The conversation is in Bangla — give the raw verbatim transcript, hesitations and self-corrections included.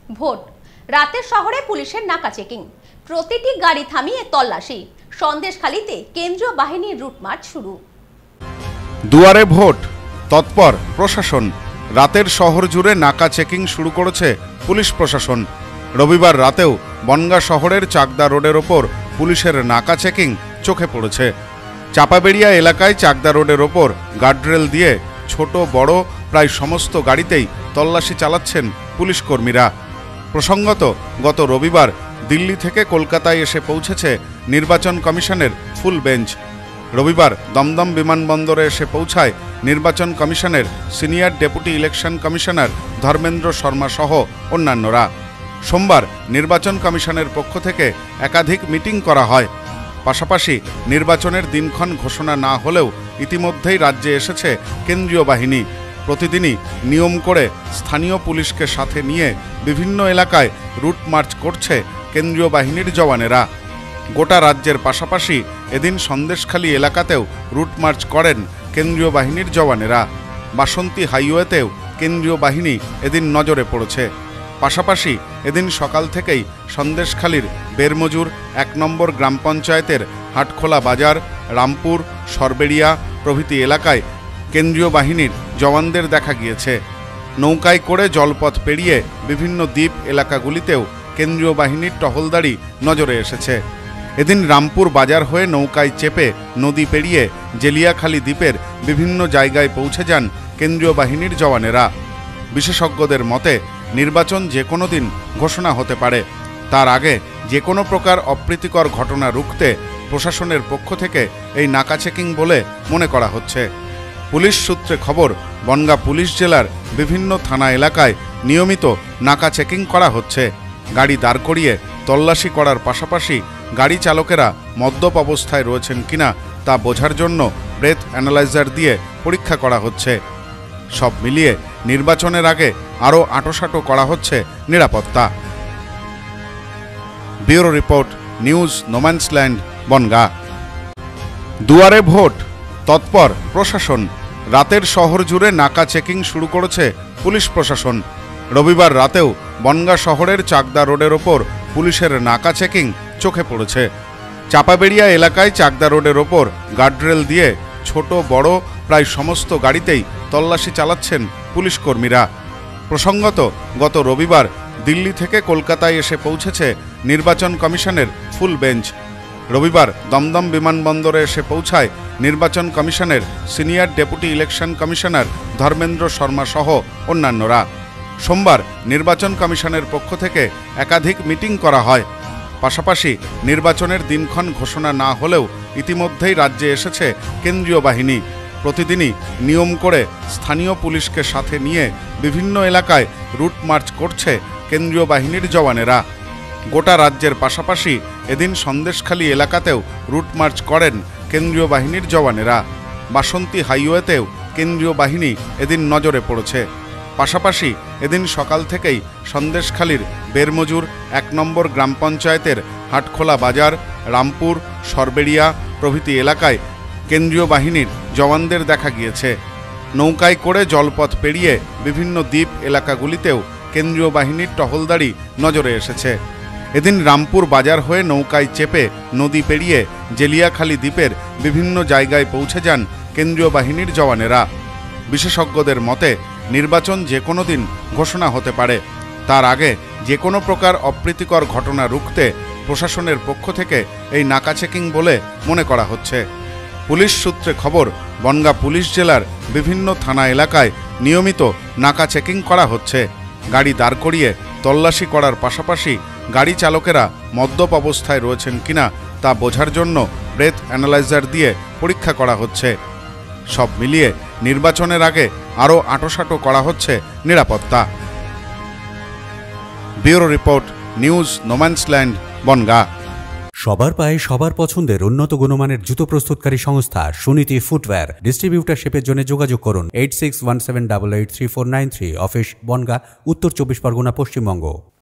ভোট রাতে শহরে পুলিশের নাকা চেকিং, প্রতিটি গাড়ি থামিয়ে তল্লাশি। সন্দেশখালীতে কেন্দ্রীয় বাহিনীর রুটমার্চ শুরু। দুয়ারে ভোট, তৎপর প্রশাসন। রাতের শহর জুড়ে নাকা চেকিং শুরু করেছে পুলিশ প্রশাসন। রবিবার রাতেও বনগাঁ শহরের চাকদা রোডের ওপর পুলিশের নাকা চেকিং চোখে পড়েছে। চাপাবেড়িয়া এলাকায় চাকদা রোডের ওপর গার্ডরেল দিয়ে ছোট বড় প্রায় সমস্ত গাড়িতেই তল্লাশি চালাচ্ছেন পুলিশ কর্মীরা। প্রসঙ্গত, গত রবিবার দিল্লি থেকে কলকাতায় এসে পৌঁছেছে নির্বাচন কমিশনের ফুল বেঞ্চ। রবিবার দমদম বিমানবন্দরে এসে পৌঁছায় নির্বাচন কমিশনের senior deputy election commissioner Dharmendra Sharma সহ অন্যান্যরা। সোমবার নির্বাচন কমিশনের পক্ষ থেকে একাধিক মিটিং করা হয়। পাশাপাশি নির্বাচনের দিনক্ষণ ঘোষণা না হলেও ইতিমধ্যেই রাজ্যে এসেছে কেন্দ্রীয় বাহিনী। প্রতিদিনই নিয়ম করে স্থানীয় পুলিশকে সাথে নিয়ে বিভিন্ন এলাকায় রুট মার্চ করছে কেন্দ্রীয় বাহিনীর জওয়ানেরা। গোটা রাজ্যের পাশাপাশি এদিন সন্দেশখালী এলাকাতেও রুট মার্চ করেন কেন্দ্রীয় বাহিনীর জওয়ানেরা। বাসন্তী হাইওয়েতেও কেন্দ্রীয় বাহিনী এদিন নজরে পড়েছে। পাশাপাশি এদিন সকাল থেকেই সন্দেশখালীর বেরমজুর এক নম্বর গ্রাম পঞ্চায়েতের হাটখোলা বাজার, রামপুর, সরবেড়িয়া প্রভৃতি এলাকায় কেন্দ্রীয় বাহিনীর জওয়ানদের দেখা গিয়েছে। নৌকায় করে জলপথ পেরিয়ে বিভিন্ন দ্বীপ এলাকাগুলিতেও কেন্দ্রীয় বাহিনীর টহলদারি নজরে এসেছে। এদিন রামপুর বাজার হয়ে নৌকায় চেপে নদী পেরিয়ে জেলিয়াখালী দ্বীপের বিভিন্ন জায়গায় পৌঁছে যান কেন্দ্রীয় বাহিনীর জওয়ানেরা। বিশেষজ্ঞদের মতে নির্বাচন যে কোনো দিন ঘোষণা হতে পারে, তার আগে যে কোনো প্রকার অপ্রীতিকর ঘটনা রুখতে প্রশাসনের পক্ষ থেকে এই নাকা চেকিং বলে মনে করা হচ্ছে। পুলিশ সূত্রে খবর, বনগাঁ পুলিশ জেলার বিভিন্ন থানা এলাকায় নিয়মিত নাকা চেকিং করা হচ্ছে। গাড়ি দাঁড় করিয়ে তল্লাশি করার পাশাপাশি গাড়ি চালকেরা মদ্যপ অবস্থায় রয়েছেন কিনা তা বোঝার জন্য ব্রেথ অ্যানালাইজার দিয়ে পরীক্ষা করা হচ্ছে। সব মিলিয়ে নির্বাচনের আগে আরও আঁটোসাঁটো করা হচ্ছে নিরাপত্তা। Bureau report, news no man's land, Bongaon. দুয়ারে ভোট, তৎপর প্রশাসন। রাতের শহর জুড়ে নাকা চেকিং শুরু করেছে পুলিশ প্রশাসন। রবিবার রাতেও বনগাঁ শহরের চাকদা রোডের ওপর পুলিশের নাকা চেকিং চোখে পড়েছে। চাপাবেড়িয়া এলাকায় চাকদা রোডের ওপর গার্ডরেল দিয়ে ছোট বড় প্রায় সমস্ত গাড়িতেই তল্লাশি চালাচ্ছেন পুলিশ কর্মীরা। প্রসঙ্গত, গত রবিবার দিল্লি থেকে কলকাতায় এসে পৌঁছেছে নির্বাচন কমিশনের ফুল বেঞ্চ। রবিবার দমদম বিমানবন্দরে এসে পৌঁছায় নির্বাচন কমিশনের senior deputy election commissioner Dharmendra Sharma সহ অন্যান্যরা। সোমবার নির্বাচন কমিশনের পক্ষ থেকে একাধিক মিটিং করা হয়। পাশাপাশি নির্বাচনের দিনক্ষণ ঘোষণা না হলেও ইতিমধ্যেই রাজ্যে এসেছে কেন্দ্রীয় বাহিনী। প্রতিদিনই নিয়ম করে স্থানীয় পুলিশকে সাথে নিয়ে বিভিন্ন এলাকায় রুট মার্চ করছে কেন্দ্রীয় বাহিনীর জওয়ানেরা। গোটা রাজ্যের পাশাপাশি এদিন সন্দেশখালী এলাকাতেও রুট মার্চ করেন কেন্দ্রীয় বাহিনীর জওয়ানেরা। বাসন্তী হাইওয়েতেও কেন্দ্রীয় বাহিনী এদিন নজরে পড়েছে। পাশাপাশি এদিন সকাল থেকেই সন্দেশখালীর বেরমজুর এক নম্বর গ্রাম পঞ্চায়েতের হাটখোলা বাজার, রামপুর, সরবেড়িয়া প্রভৃতি এলাকায় কেন্দ্রীয় বাহিনীর জওয়ানদের দেখা গিয়েছে। নৌকায় করে জলপথ পেরিয়ে বিভিন্ন দ্বীপ এলাকাগুলিতেও কেন্দ্রীয় বাহিনীর টহলদারি নজরে এসেছে। এদিন রামপুর বাজার হয়ে নৌকায় চেপে নদী পেরিয়ে জেলিয়াখালী দ্বীপের বিভিন্ন জায়গায় পৌঁছে যান কেন্দ্রীয় বাহিনীর জওয়ানেরা। বিশেষজ্ঞদের মতে নির্বাচন যে কোনো দিন ঘোষণা হতে পারে, তার আগে যে কোনো প্রকার অপ্রীতিকর ঘটনা রুখতে প্রশাসনের পক্ষ থেকে এই নাকা চেকিং বলে মনে করা হচ্ছে। পুলিশ সূত্রে খবর, বনগাঁ পুলিশ জেলার বিভিন্ন থানা এলাকায় নিয়মিত নাকা চেকিং করা হচ্ছে। গাড়ি দাঁড় করিয়ে তল্লাশি করার পাশাপাশি গাড়ি চালকেরা মদ্যপ অবস্থায় রয়েছেন কিনা তা বোঝার জন্য ব্রেথ অ্যানালাইজার দিয়ে পরীক্ষা করা হচ্ছে। সব মিলিয়ে নির্বাচনের আগে আরও আঁটোসাঁটো করা হচ্ছে নিরাপত্তা। Bureau report, news no man's land, Bongaon. সবার পায়ে সবার পছন্দের উন্নত গুণমানের জুতো প্রস্তুতকারী সংস্থা সুনীতি ফুটওয়্যার। ডিস্ট্রিবিউটারশিপের জন্য যোগাযোগ করুন eight six one seven double eight three four nine three. Office Bongaon, Uttar Chabbish Pargana, Paschimbanga.